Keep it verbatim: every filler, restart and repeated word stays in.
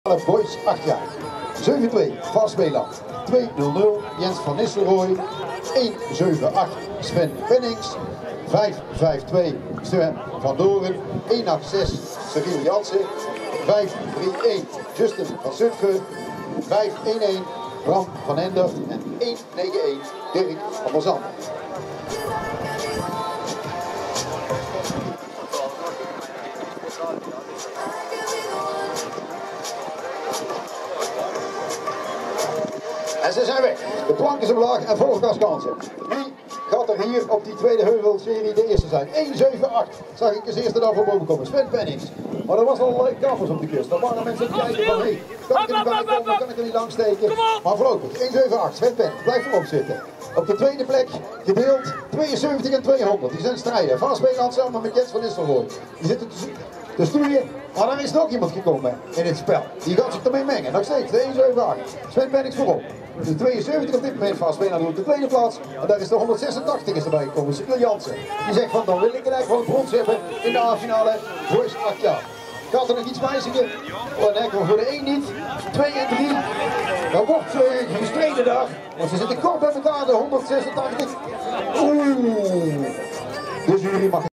Boys acht jaar. zeven twee Vast Beeland. twee nul nul Jens van Nistelrooy. een zeven acht Sven Pennings. vijf vijf twee Sven van Doren. een acht zes Cyril Jansen. vijf drie een Justin van Zutphen. vijf een een Bram van Endert. En een negen een Dirk van der Zand. En ze zijn weg. De plank is omlaag en volgas kansen. Wie gaat er hier op die tweede heuvelserie de eerste zijn? een zeven acht zag ik als eerste daar voor boven komen. Sven Pennings. Maar er was al kapers op de kust. Daar waren mensen aan het kijken van, hé, kan ik er niet bij komen, kan ik er niet langs steken? Maar voorlopig, een zeven acht, Sven Pennings, blijf voorop zitten. Op de tweede plek, gedeeld tweeënzeventig en tweehonderd. Die zijn strijden. Vast Beeland samen met Jens van Nistelrooy. Die zitten te, te stoeien. Maar er is nog iemand gekomen in dit spel. Die gaat zich ermee mengen. Nog steeds, de een zeven acht. Sven Pennings voorop. De tweeënzeventig op dit moment Vast Beeland op de tweede plaats. En daar is de honderdzesentachtig is erbij gekomen. Cyril Jansen. Die zegt van, dan wil ik eigenlijk van het brons hebben in de A-finale. Boys acht jaar. Gaat er nog iets wijzigen? Oh nee, voor de een niet. twee en drie. Dan wordt uh, gestreden daar. Want ze zitten kort bij elkaar, de honderdzesentachtig. Oeh. De jury mag